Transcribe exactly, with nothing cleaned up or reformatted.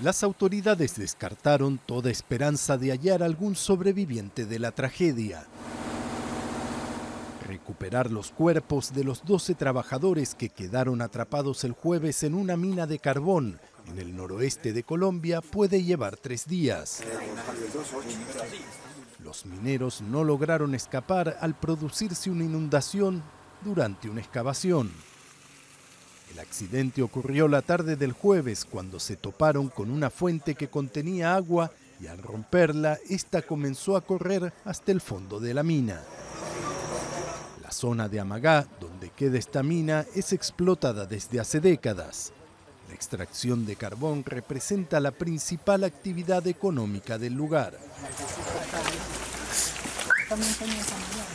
Las autoridades descartaron toda esperanza de hallar algún sobreviviente de la tragedia. Recuperar los cuerpos de los doce trabajadores que quedaron atrapados el jueves en una mina de carbón en el noroeste de Colombia puede llevar tres días. Los mineros no lograron escapar al producirse una inundación durante una excavación. El accidente ocurrió la tarde del jueves cuando se toparon con una fuente que contenía agua y al romperla, esta comenzó a correr hasta el fondo de la mina. La zona de Amagá, donde queda esta mina, es explotada desde hace décadas. La extracción de carbón representa la principal actividad económica del lugar.